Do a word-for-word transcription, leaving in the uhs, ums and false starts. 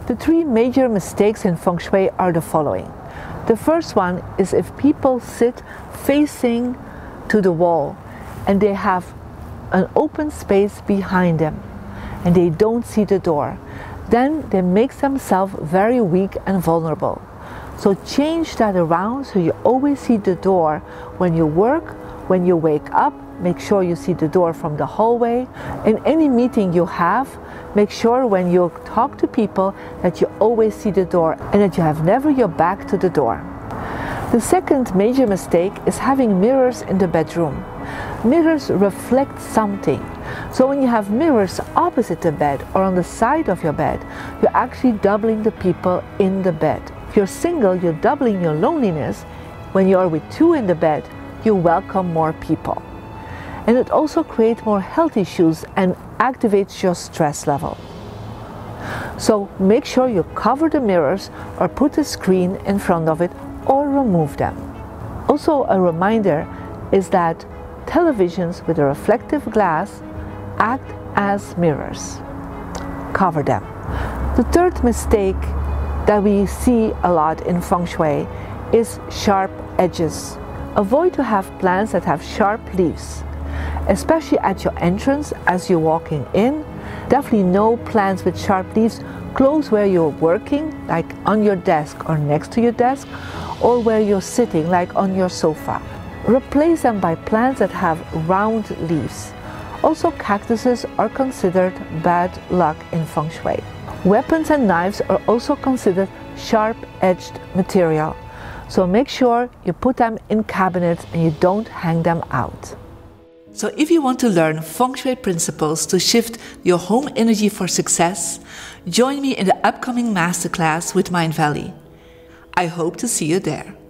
The three major mistakes in Feng Shui are the following. The first one is if people sit facing to the wall and they have an open space behind them and they don't see the door, then they make themselves very weak and vulnerable. So change that around so you always see the door when you work, when you wake up. Make sure you see the door from the hallway. In any meeting you have, make sure when you talk to people that you always see the door and that you have never your back to the door. The second major mistake is having mirrors in the bedroom. Mirrors reflect something. So when you have mirrors opposite the bed or on the side of your bed, you're actually doubling the people in the bed. If you're single, you're doubling your loneliness. When you are with two in the bed, you welcome more people. And it also creates more health issues and activates your stress level. So make sure you cover the mirrors or put a screen in front of it or remove them. Also, a reminder is that televisions with a reflective glass act as mirrors. Cover them. The third mistake that we see a lot in Feng Shui is sharp edges. Avoid to have plants that have sharp leaves, especially at your entrance as you're walking in. Definitely no plants with sharp leaves close where you're working, like on your desk or next to your desk, or where you're sitting, like on your sofa. Replace them by plants that have round leaves. Also, cactuses are considered bad luck in Feng Shui. Weapons and knives are also considered sharp-edged material. So make sure you put them in cabinets and you don't hang them out. So if you want to learn Feng Shui principles to shift your home energy for success, join me in the upcoming masterclass with Mind Valley. I hope to see you there.